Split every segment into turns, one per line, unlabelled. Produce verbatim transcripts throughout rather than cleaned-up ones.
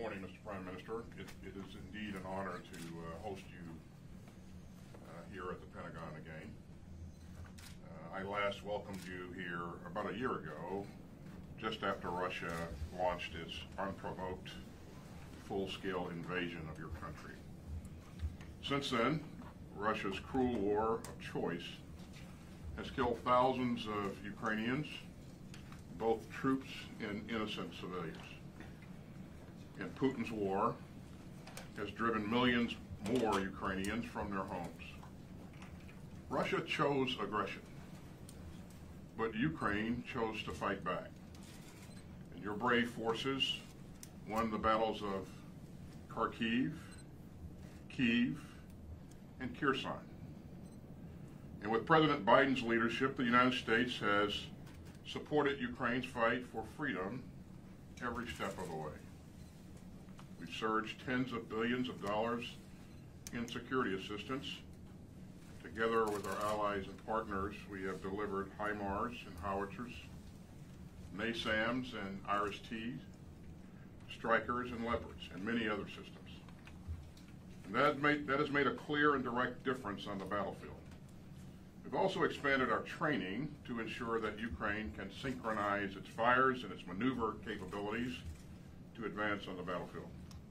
morning, Mister Prime Minister. It, it is indeed an honor to uh, host you uh, here at the Pentagon again. Uh, I last welcomed you here about a year ago, just after Russia launched its unprovoked, full-scale invasion of your country. Since then, Russia's cruel war of choice has killed thousands of Ukrainians, both troops and innocent civilians. And Putin's war has driven millions more Ukrainians from their homes. Russia chose aggression, but Ukraine chose to fight back. And your brave forces won the battles of Kharkiv, Kyiv, and Kherson. And with President Biden's leadership, the United States has supported Ukraine's fight for freedom every step of the way. We've surged tens of billions of dollars in security assistance. Together with our allies and partners, we have delivered HIMARS and howitzers, NASAMS and IRIS-T, Strikers and Leopards, and many other systems. And that has made, that has made a clear and direct difference on the battlefield. We've also expanded our training to ensure that Ukraine can synchronize its fires and its maneuver capabilities to advance on the battlefield.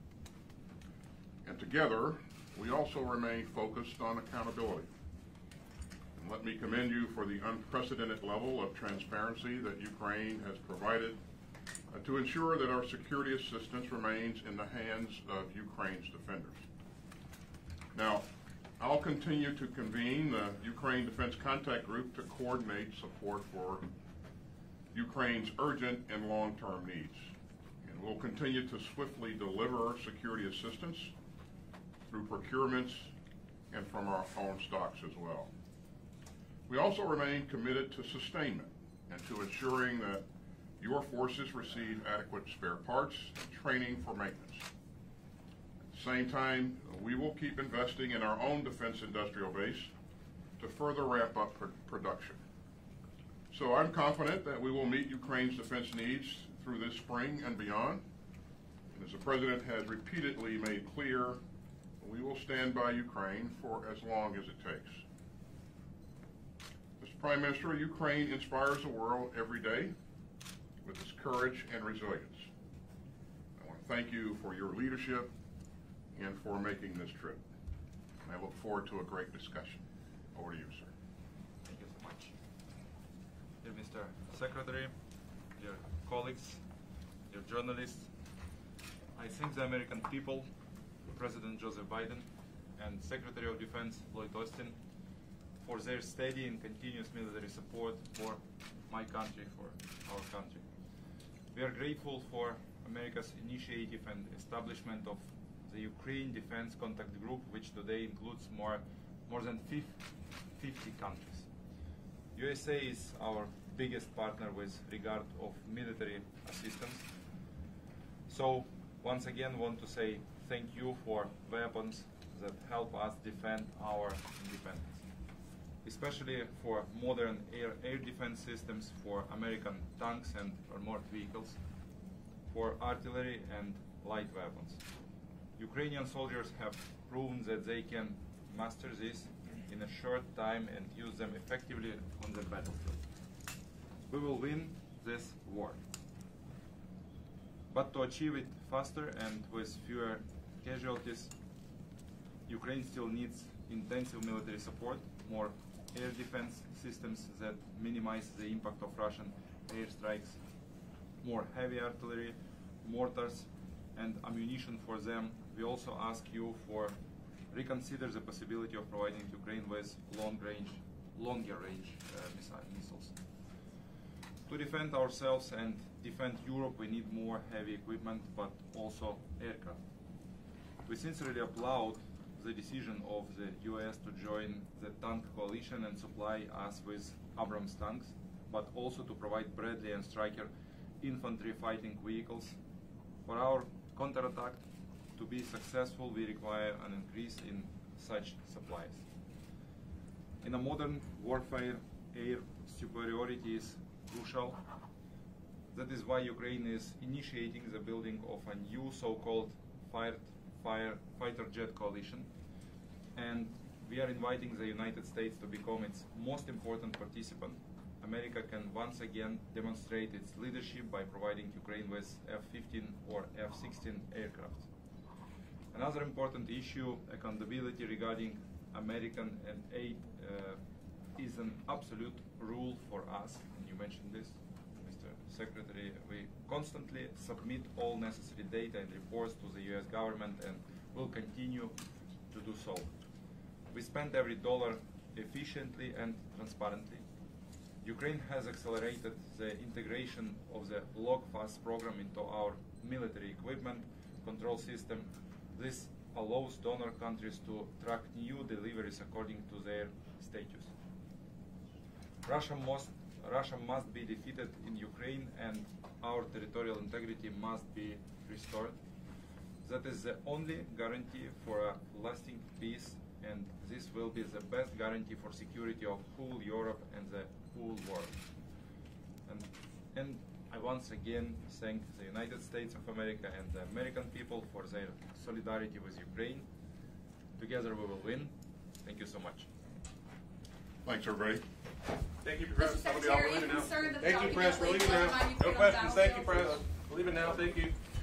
And together, we also remain focused on accountability. And let me commend you for the unprecedented level of transparency that Ukraine has provided uh, to ensure that our security assistance remains in the hands of Ukraine's defenders. Now, I'll continue to convene the Ukraine Defense Contact Group to coordinate support for Ukraine's urgent and long-term needs. And we'll continue to swiftly deliver security assistance through procurements and from our own stocks as well. We also remain committed to sustainment and to ensuring that your forces receive adequate spare parts and training for maintenance. At the same time, we will keep investing in our own defense industrial base to further ramp up pr production. So I'm confident that we will meet Ukraine's defense needs through this spring and beyond. And as the President has repeatedly made clear, we will stand by Ukraine for as long as it takes. Mister Prime Minister, Ukraine inspires the world every day with its courage and resilience. I want to thank you for your leadership and for making this trip. And I look forward to a great discussion. Over to you, sir.
Thank you so much. Dear Mister Secretary, dear colleagues, dear journalists, I thank the American people, President Joseph Biden, and Secretary of Defense Lloyd Austin for their steady and continuous military support for my country, for our country. We are grateful for America's initiative and establishment of the Ukraine Defense Contact Group, which today includes more, more than fifty countries. U S A is our biggest partner with regard of military assistance. So once again, want to say thank you for weapons that help us defend our independence, especially for modern air, air defense systems, for American tanks and armored vehicles, for artillery and light weapons. Ukrainian soldiers have proven that they can master this in a short time and use them effectively on the battlefield. We will win this war. But to achieve it faster and with fewer casualties, Ukraine still needs intensive military support, more air defense systems that minimize the impact of Russian airstrikes, more heavy artillery, mortars, and ammunition for them. We also ask you for reconsider the possibility of providing Ukraine with long-range, longer-range uh, missiles. To defend ourselves and defend Europe, we need more heavy equipment, but also aircraft. We sincerely applaud the decision of the U S to join the tank coalition and supply us with Abrams tanks, but also to provide Bradley and Stryker infantry fighting vehicles. For our counterattack to be successful, we require an increase in such supplies. In a modern warfare, air superiority is crucial. That is why Ukraine is initiating the building of a new so-called fire, fire, fighter jet coalition. And we are inviting the United States to become its most important participant. America can once again demonstrate its leadership by providing Ukraine with F fifteen or F sixteen aircraft. Another important issue, accountability regarding American and aid, uh, is an absolute rule for us, and you mentioned this, Mister Secretary. We constantly submit all necessary data and reports to the U S government and will continue to do so. We spend every dollar efficiently and transparently. Ukraine has accelerated the integration of the LogFast program into our military equipment control system. This allows donor countries to track new deliveries according to their status. Russia must, Russia must be defeated in Ukraine, and our territorial integrity must be restored. That is the only guarantee for a lasting peace, and this will be the best guarantee for security of whole Europe and the whole world. And, and I once again thank the United States of America and the American people for their solidarity with Ukraine. Together we will win. Thank you so much.
Thanks, everybody.
Thank you, Press.
Mister Secretary, are you concerned that the
Thank you, Press. We're leaving now. No questions. Thank you, Press. We're leaving now. Thank you.